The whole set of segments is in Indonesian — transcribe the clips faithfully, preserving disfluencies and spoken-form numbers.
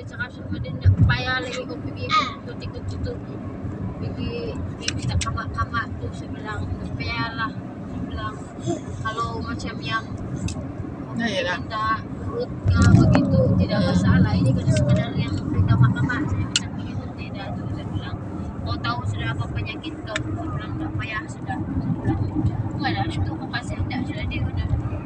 cakap sama dia nak payah lagi kau pergi ikut-ikut itu pergi minta kamak-kamak tu. Saya bilang tak payahlah. Saya bilang kalau macam yang Nah, ya dah. minta urutnya begitu tidak masalah. Ini kan sebenarnya yang memberi kamak-kamak. Saya bilang begitu tidak. Saya bilang kau tahu sudah apa penyakit kau. Saya bilang tak payah sudah. Saya bilang bukan ada tu kau kasih tidak sudah dia sudah.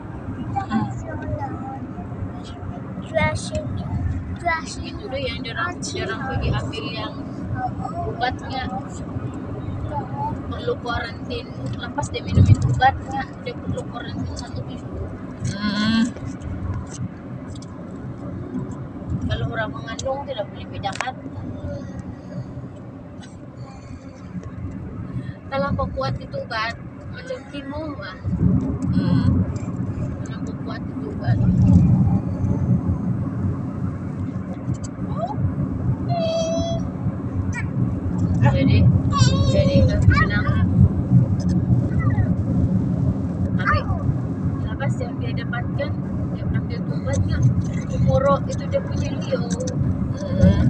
Itu deh yang jarang jarang pergi ambil yang obatnya perlu kuarantin. Lepas dia minum itu obatnya dia perlu kuarantin satu minggu. Hmm. Kalau orang mengandung tidak boleh bedakan. Terlampau kuat itu obat macam kimo lah. Hmm. Terlampau kuat itu obat. Jadi, jadi kami bilang, tapi lepas yang dia dapatkan, dia ambil obatnya, umurok itu dia punya Leo. Hmm.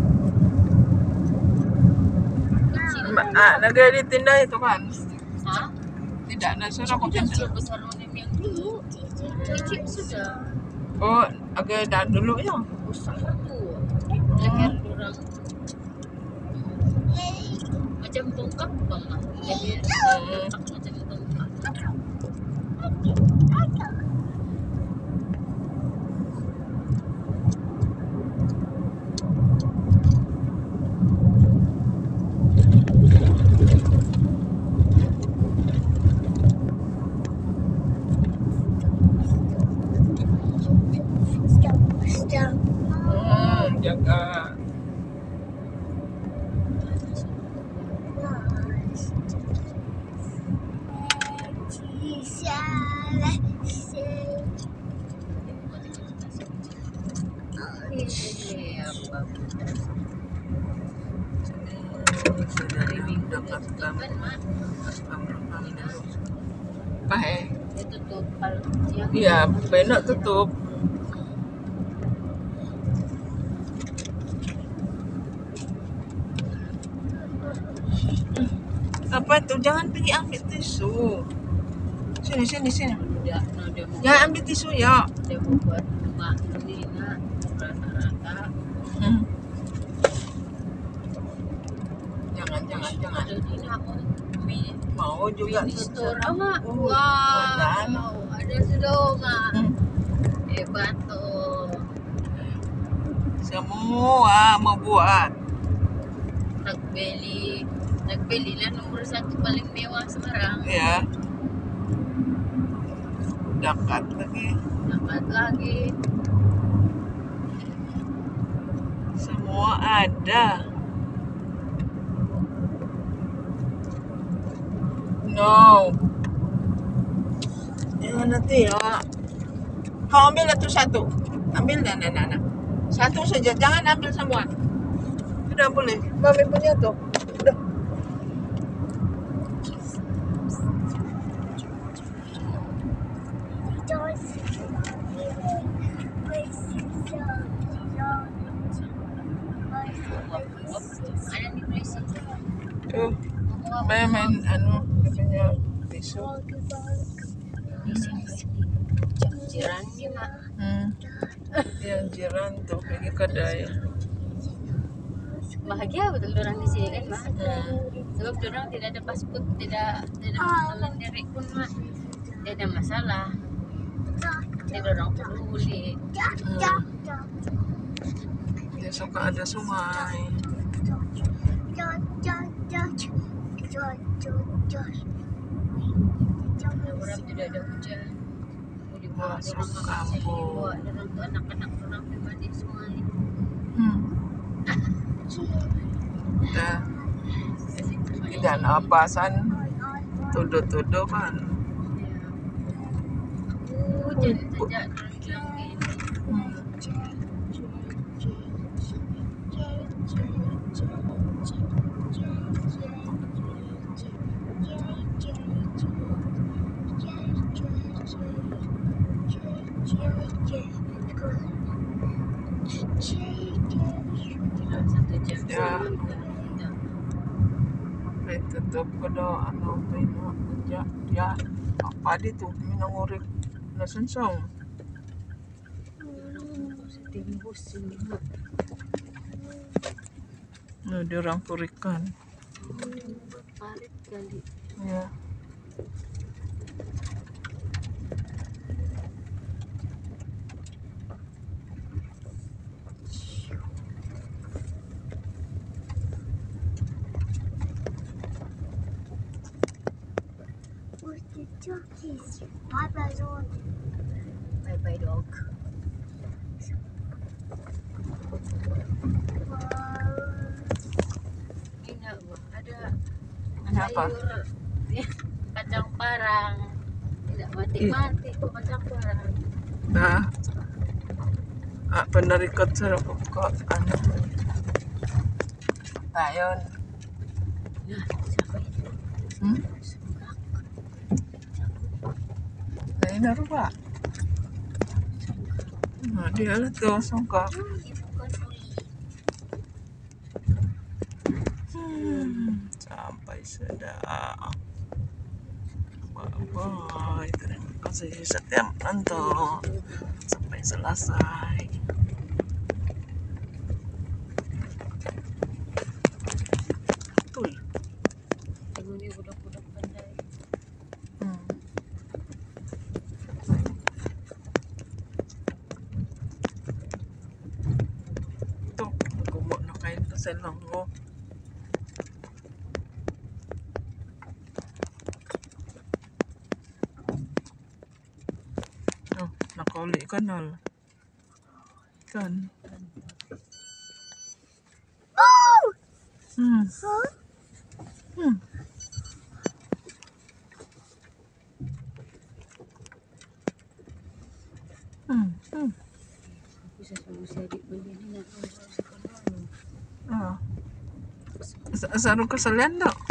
Ma- ah, naga ditinda itu kan? Hah? Tidak, nak suruh aku Tidak cancel. sebesar orang yang dulu. Kecil sudah. Oh, agak dah dulu ya. Besar tu. Leher orang. Macam tongkat bang lah. Leher Hmm. macam tongkat. Hmm, jaga. Dari minggu dapat apa eh? Dia tutup kalau siang. Iya, benar tutup. Apa itu? Jangan pergi ambil tisu. Sini, sini, sini. Dia, no, dia mau Jangan ambil tisu ya. dia mau buat rumah ini nak rata-rata. Hmm. Jangan, jangan, jangan. Jadi nak mau mini Mau juga mini store ama. Oh, Wah, dan. mau ada sudah mak. Hmm. Hebat tuh. Semua mau buat. Nagbeli, nagbeli lah nomor satu paling mewah sekarang. Ya. Dekat lagi. Dapat lagi. Semua ada. No. Ya nanti ya. Kau ambil itu satu. Ambil dan anak-anak. Satu saja. Jangan ambil semua. Tidak boleh. Mami punya tuh. Udah. Ada di polisi. Tuh. Main main anu punya tisu. Jiran ni mak. Hmm. Yang jiran tuh pergi kedai. Bahagia betul orang di sini kan mak. Hmm. Sebab orang tidak ada paspor, tidak tidak masalah diri pun mak. Tidak ada masalah. Tidak orang perlu boleh. Hmm. Dia suka ada sungai. Orang tidak ada hujan. Mau dibawa Masuk orang ke kampung. kampung. Dibawa orang untuk anak-anak orang pribadi semua ni. Hmm. Dah. Tidak napasan. Tuduh-tuduh kan. Hujan saja orang bilang ini. Hmm. Chicken. itu jam Ya. kita. May tutup ko daw ano pino ya ya apa di tuh minangurik na sunsong. Sa timbus ini mah. No, dirang kurikan. Parit kali. Ya. Bye bye dog. Ini apa? Ada Ada apa? sayur kacang parang. Tidak mati-mati kok kacang parang. Nah, ah, penarikot sa kok ano. Tayon. Nah, siapa itu? Hmm? Sunggak. Lain na ba? Nah, dia lah tuh songkak. Ibu kan uli. Hmm, sampai sudah. Bye-bye. Terima kasih setiap nonton sampai selesai. Tuh. Ini budak-budak pandai. Hmm. Tuh, aku mau nakain ke selang ko. Oh, nakauli ka na. Kan. Hmm. Hmm. Hmm. Hmm. Bisa solusi adik begini nak solusi kalau Ah. Sa- Sarong kasalian daw.